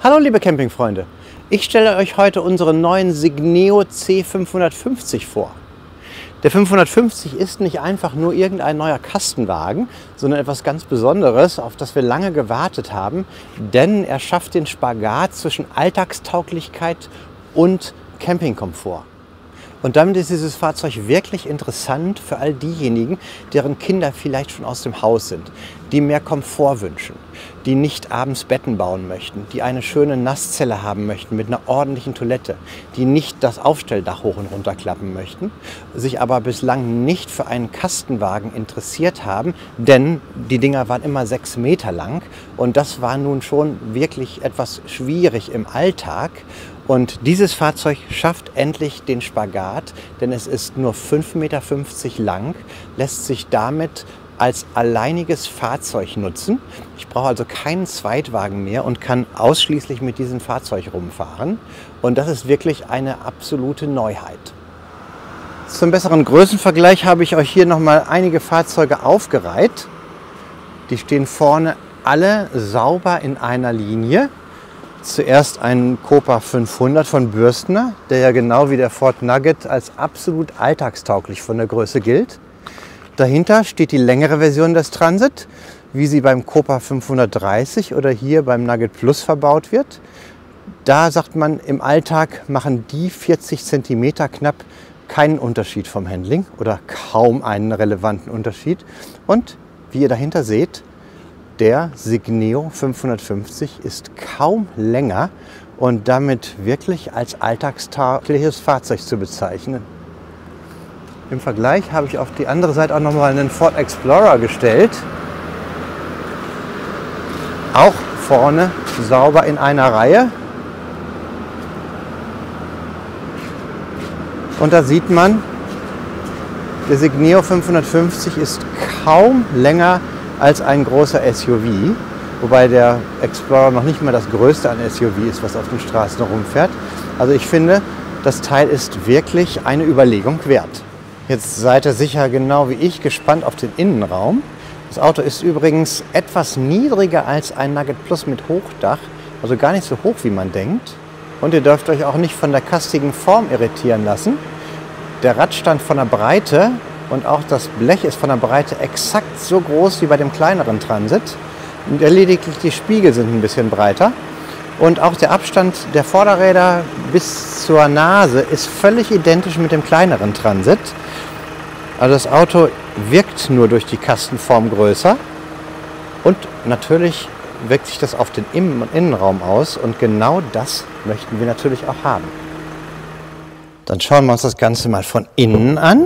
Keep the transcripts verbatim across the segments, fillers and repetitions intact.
Hallo liebe Campingfreunde, ich stelle euch heute unseren neuen Signeo C fünfhundertfünfzig vor. Der fünfhundertfünfzig ist nicht einfach nur irgendein neuer Kastenwagen, sondern etwas ganz Besonderes, auf das wir lange gewartet haben, denn er schafft den Spagat zwischen Alltagstauglichkeit und Campingkomfort. Und damit ist dieses Fahrzeug wirklich interessant für all diejenigen, deren Kinder vielleicht schon aus dem Haus sind, die mehr Komfort wünschen, die nicht abends Betten bauen möchten, die eine schöne Nasszelle haben möchten mit einer ordentlichen Toilette, die nicht das Aufstelldach hoch und runter klappen möchten, sich aber bislang nicht für einen Kastenwagen interessiert haben, denn die Dinger waren immer sechs Meter lang und das war nun schon wirklich etwas schwierig im Alltag. Und dieses Fahrzeug schafft endlich den Spagat, denn es ist nur fünf Meter fünfzig lang, lässt sich damit als alleiniges Fahrzeug nutzen. Ich brauche also keinen Zweitwagen mehr und kann ausschließlich mit diesem Fahrzeug rumfahren. Und das ist wirklich eine absolute Neuheit. Zum besseren Größenvergleich habe ich euch hier nochmal einige Fahrzeuge aufgereiht. Die stehen vorne alle sauber in einer Linie. Zuerst ein Copa fünfhundert von Bürstner, der ja genau wie der Ford Nugget als absolut alltagstauglich von der Größe gilt. Dahinter steht die längere Version des Transit, wie sie beim Copa fünfhundertdreißig oder hier beim Nugget Plus verbaut wird. Da sagt man, im Alltag machen die vierzig Zentimeter knapp keinen Unterschied vom Handling oder kaum einen relevanten Unterschied. Und wie ihr dahinter seht, der Signeo fünfhundertfünfzig ist kaum länger und damit wirklich als alltagstaugliches Fahrzeug zu bezeichnen. Im Vergleich habe ich auf die andere Seite auch noch mal einen Ford Explorer gestellt. Auch vorne sauber in einer Reihe. Und da sieht man, der Signeo fünfhundertfünfzig ist kaum länger als ein großer S U V, wobei der Explorer noch nicht mal das größte an S U V ist, was auf den Straßen rumfährt. Also ich finde, das Teil ist wirklich eine Überlegung wert. Jetzt seid ihr sicher genau wie ich gespannt auf den Innenraum. Das Auto ist übrigens etwas niedriger als ein Nugget Plus mit Hochdach, also gar nicht so hoch wie man denkt. Und ihr dürft euch auch nicht von der kastigen Form irritieren lassen. Der Radstand von der Breite und auch das Blech ist von der Breite exakt so groß wie bei dem kleineren Transit. Und lediglich die Spiegel sind ein bisschen breiter. Und auch der Abstand der Vorderräder bis zur Nase ist völlig identisch mit dem kleineren Transit. Also das Auto wirkt nur durch die Kastenform größer. Und natürlich wirkt sich das auf den Innen- und Innenraum aus. Und genau das möchten wir natürlich auch haben. Dann schauen wir uns das Ganze mal von innen an.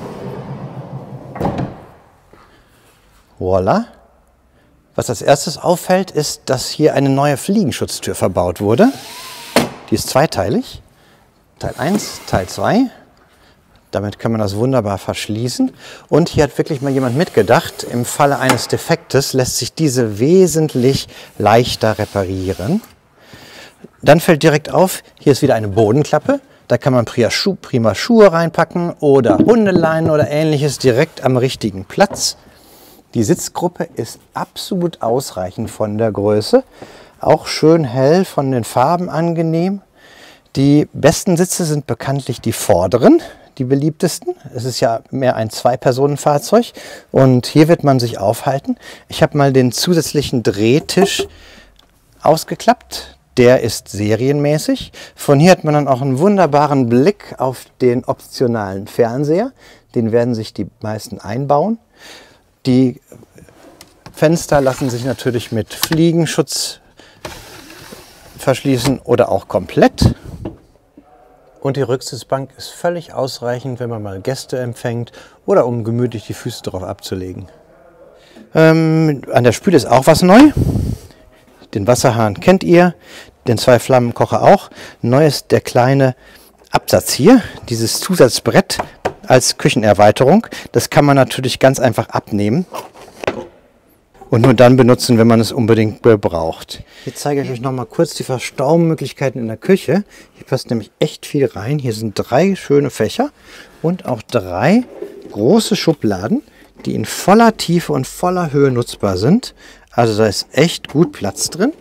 Voila. Was als erstes auffällt, ist, dass hier eine neue Fliegenschutztür verbaut wurde. Die ist zweiteilig. Teil eins, Teil zwei. Damit kann man das wunderbar verschließen. Und hier hat wirklich mal jemand mitgedacht, im Falle eines Defektes lässt sich diese wesentlich leichter reparieren. Dann fällt direkt auf, hier ist wieder eine Bodenklappe. Da kann man prima Schuhe reinpacken oder Hundeleinen oder ähnliches direkt am richtigen Platz. Die Sitzgruppe ist absolut ausreichend von der Größe, auch schön hell, von den Farben angenehm. Die besten Sitze sind bekanntlich die vorderen, die beliebtesten. Es ist ja mehr ein Zwei-Personen-Fahrzeug und hier wird man sich aufhalten. Ich habe mal den zusätzlichen Drehtisch ausgeklappt. Der ist serienmäßig. Von hier hat man dann auch einen wunderbaren Blick auf den optionalen Fernseher. Den werden sich die meisten einbauen. Die Fenster lassen sich natürlich mit Fliegenschutz verschließen oder auch komplett. Und die Rücksitzbank ist völlig ausreichend, wenn man mal Gäste empfängt oder um gemütlich die Füße drauf abzulegen. Ähm, an der Spüle ist auch was neu. Den Wasserhahn kennt ihr, den Zwei-Flammen-Kocher auch. Neu ist der kleine Absatz hier, dieses Zusatzbrett als Küchenerweiterung. Das kann man natürlich ganz einfach abnehmen und nur dann benutzen, wenn man es unbedingt braucht. Jetzt zeige ich euch noch mal kurz die Verstaumöglichkeiten in der Küche. Hier passt nämlich echt viel rein. Hier sind drei schöne Fächer und auch drei große Schubladen, die in voller Tiefe und voller Höhe nutzbar sind. Also da ist echt gut Platz drin.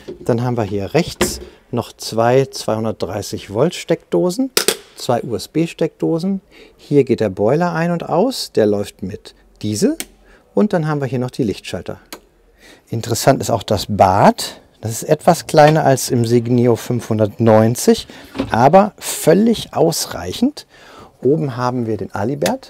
Dann haben wir hier rechts noch zwei zweihundertdreißig Volt Steckdosen, zwei U S B-Steckdosen. Hier geht der Boiler ein und aus, der läuft mit Diesel. Und dann haben wir hier noch die Lichtschalter. Interessant ist auch das Bad. Das ist etwas kleiner als im Signeo fünfhundertneunzig, aber völlig ausreichend. Oben haben wir den Alibert.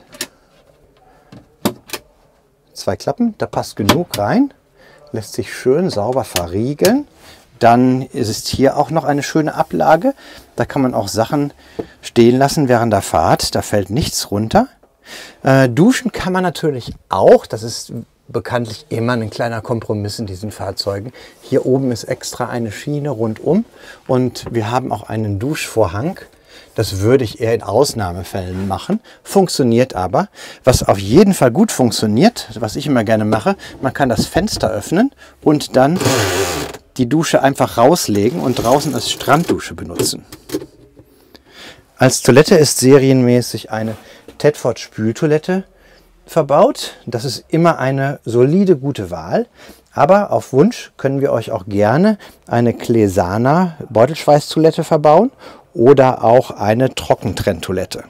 Zwei Klappen, da passt genug rein. Lässt sich schön sauber verriegeln. Dann ist es hier auch noch eine schöne Ablage. Da kann man auch Sachen stehen lassen während der Fahrt. Da fällt nichts runter. Äh, duschen kann man natürlich auch. Das ist bekanntlich immer ein kleiner Kompromiss in diesen Fahrzeugen. Hier oben ist extra eine Schiene rundum und wir haben auch einen Duschvorhang. Das würde ich eher in Ausnahmefällen machen, funktioniert aber. Was auf jeden Fall gut funktioniert, was ich immer gerne mache, man kann das Fenster öffnen und dann die Dusche einfach rauslegen und draußen als Stranddusche benutzen. Als Toilette ist serienmäßig eine Tedford Spültoilette verbaut. Das ist immer eine solide, gute Wahl. Aber auf Wunsch können wir euch auch gerne eine Clesana Beutelschweißtoilette verbauen oder auch eine Trockentrenntoilette.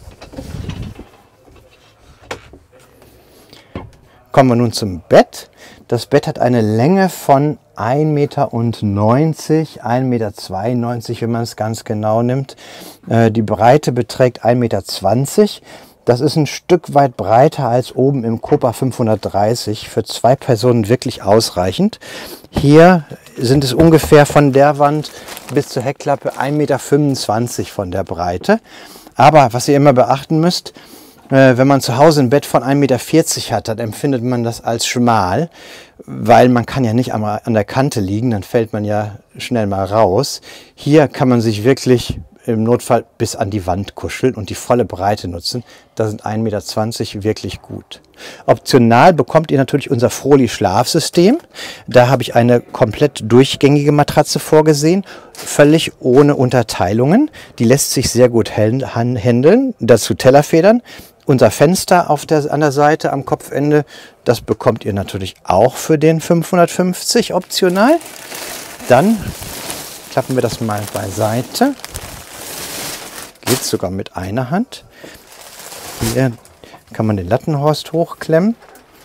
Kommen wir nun zum Bett. Das Bett hat eine Länge von ein Meter neunzig, ein Meter zweiundneunzig, wenn man es ganz genau nimmt. Die Breite beträgt ein Meter zwanzig. Das ist ein Stück weit breiter als oben im Copa fünfhundertdreißig. Für zwei Personen wirklich ausreichend. Hier sind es ungefähr von der Wand bis zur Heckklappe ein Meter fünfundzwanzig von der Breite. Aber was ihr immer beachten müsst, wenn man zu Hause ein Bett von ein Meter vierzig hat, dann empfindet man das als schmal, weil man kann ja nicht an der Kante liegen, dann fällt man ja schnell mal raus. Hier kann man sich wirklich im Notfall bis an die Wand kuscheln und die volle Breite nutzen. Da sind ein Meter zwanzig wirklich gut. Optional bekommt ihr natürlich unser Froli Schlafsystem. Da habe ich eine komplett durchgängige Matratze vorgesehen, völlig ohne Unterteilungen. Die lässt sich sehr gut handeln. Dazu Tellerfedern. Unser Fenster auf der, an der Seite am Kopfende, das bekommt ihr natürlich auch für den fünfhundertfünfzig optional. Dann klappen wir das mal beiseite. Geht sogar mit einer Hand. Hier kann man den Lattenhorst hochklemmen.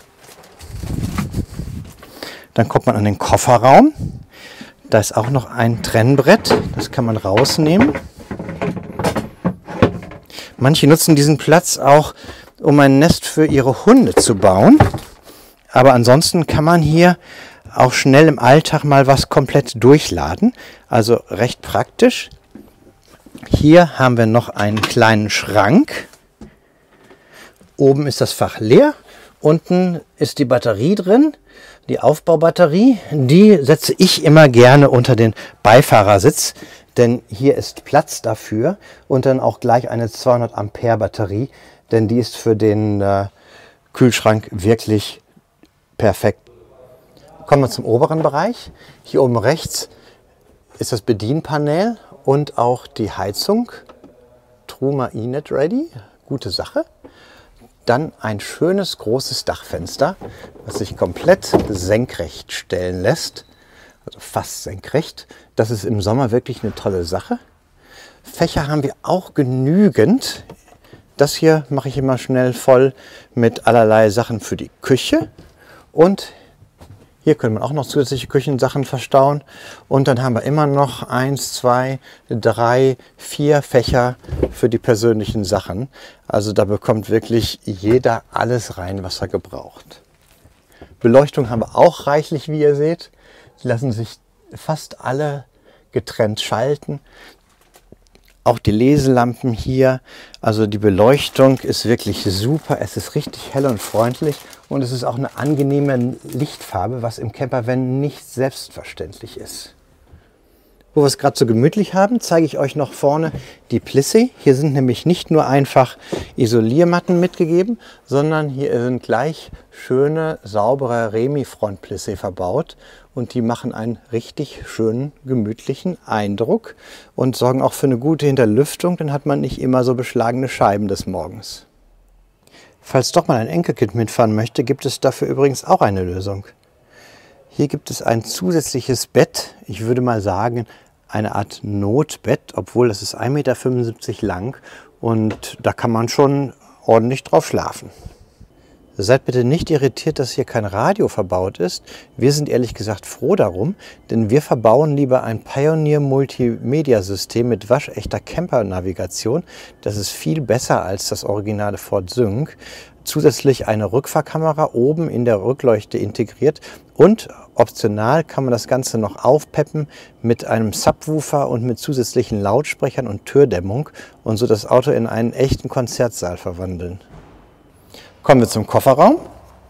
Dann kommt man an den Kofferraum. Da ist auch noch ein Trennbrett. Das kann man rausnehmen. Manche nutzen diesen Platz auch, um ein Nest für ihre Hunde zu bauen. Aber ansonsten kann man hier auch schnell im Alltag mal was komplett durchladen. Also recht praktisch. Hier haben wir noch einen kleinen Schrank. Oben ist das Fach leer. Unten ist die Batterie drin, die Aufbaubatterie. Die setze ich immer gerne unter den Beifahrersitz, denn hier ist Platz dafür. Und dann auch gleich eine zweihundert Ampere Batterie, denn die ist für den äh, Kühlschrank wirklich perfekt. Kommen wir zum oberen Bereich. Hier oben rechts ist das Bedienpanel und auch die Heizung. Truma E-Net Ready, gute Sache. Dann ein schönes großes Dachfenster, das sich komplett senkrecht stellen lässt. Also fast senkrecht. Das ist im Sommer wirklich eine tolle Sache. Fächer haben wir auch genügend. Das hier mache ich immer schnell voll mit allerlei Sachen für die Küche. Und hier können wir auch noch zusätzliche Küchensachen verstauen. Und dann haben wir immer noch eins, zwei, drei, vier Fächer für die persönlichen Sachen. Also da bekommt wirklich jeder alles rein, was er gebraucht. Beleuchtung haben wir auch reichlich, wie ihr seht. Die lassen sich fast alle getrennt schalten. Auch die Leselampen hier, also die Beleuchtung ist wirklich super. Es ist richtig hell und freundlich und es ist auch eine angenehme Lichtfarbe, was im Campervan nicht selbstverständlich ist. Wo wir es gerade so gemütlich haben, zeige ich euch noch vorne die Plissé. Hier sind nämlich nicht nur einfach Isoliermatten mitgegeben, sondern hier sind gleich schöne, saubere Remi-Front-Plissé verbaut. Und die machen einen richtig schönen, gemütlichen Eindruck und sorgen auch für eine gute Hinterlüftung. Dann hat man nicht immer so beschlagene Scheiben des Morgens. Falls doch mal ein Enkelkind mitfahren möchte, gibt es dafür übrigens auch eine Lösung. Hier gibt es ein zusätzliches Bett, ich würde mal sagen eine Art Notbett, obwohl das ist ein Meter fünfundsiebzig lang und da kann man schon ordentlich drauf schlafen. Seid bitte nicht irritiert, dass hier kein Radio verbaut ist. Wir sind ehrlich gesagt froh darum, denn wir verbauen lieber ein Pioneer Multimedia-System mit waschechter Camper-Navigation. Das ist viel besser als das originale Ford Sync. Zusätzlich eine Rückfahrkamera oben in der Rückleuchte integriert und optional kann man das Ganze noch aufpeppen mit einem Subwoofer und mit zusätzlichen Lautsprechern und Türdämmung und so das Auto in einen echten Konzertsaal verwandeln. Kommen wir zum Kofferraum.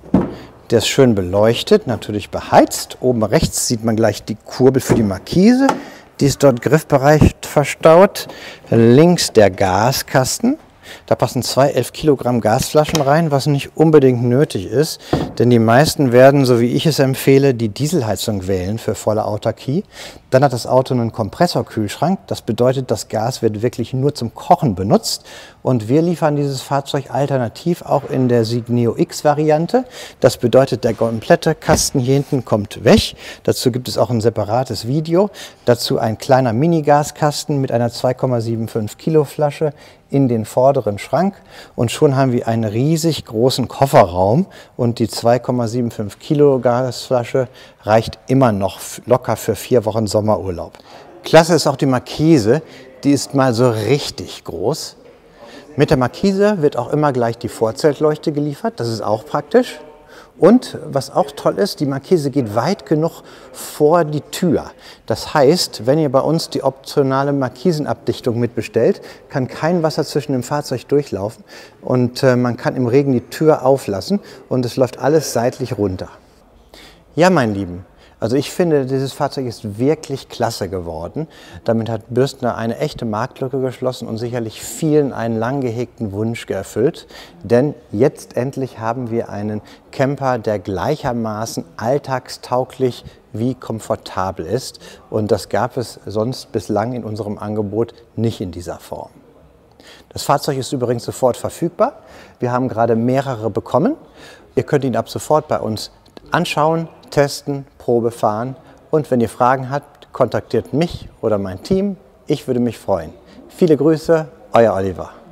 Der ist schön beleuchtet, natürlich beheizt. Oben rechts sieht man gleich die Kurbel für die Markise. Die ist dort griffbereit verstaut. Links der Gaskasten. Da passen zwei elf Kilogramm Gasflaschen rein, was nicht unbedingt nötig ist, denn die meisten werden, so wie ich es empfehle, die Dieselheizung wählen für volle Autarkie. Dann hat das Auto einen Kompressorkühlschrank, das bedeutet, das Gas wird wirklich nur zum Kochen benutzt und wir liefern dieses Fahrzeug alternativ auch in der Signeo X-Variante. Das bedeutet, der komplette Kasten hier hinten kommt weg. Dazu gibt es auch ein separates Video. Dazu ein kleiner Mini-Gaskasten mit einer zwei Komma fünfundsiebzig Kilo Flasche in den vorderen Schrank und schon haben wir einen riesig großen Kofferraum und die zwei Komma fünfundsiebzig Kilo Gasflasche reicht immer noch locker für vier Wochen Sommerurlaub. Klasse ist auch die Markise, die ist mal so richtig groß. Mit der Markise wird auch immer gleich die Vorzeltleuchte geliefert, das ist auch praktisch. Und was auch toll ist, die Markise geht weit genug vor die Tür. Das heißt, wenn ihr bei uns die optionale Markisenabdichtung mitbestellt, kann kein Wasser zwischen dem Fahrzeug durchlaufen und äh, man kann im Regen die Tür auflassen und es läuft alles seitlich runter. Ja, mein Lieben, also ich finde, dieses Fahrzeug ist wirklich klasse geworden. Damit hat Bürstner eine echte Marktlücke geschlossen und sicherlich vielen einen lang gehegten Wunsch erfüllt. Denn jetzt endlich haben wir einen Camper, der gleichermaßen alltagstauglich wie komfortabel ist. Und das gab es sonst bislang in unserem Angebot nicht in dieser Form. Das Fahrzeug ist übrigens sofort verfügbar. Wir haben gerade mehrere bekommen. Ihr könnt ihn ab sofort bei uns anschauen, testen, Probe fahren und wenn ihr Fragen habt, kontaktiert mich oder mein Team. Ich würde mich freuen. Viele Grüße, euer Oliver.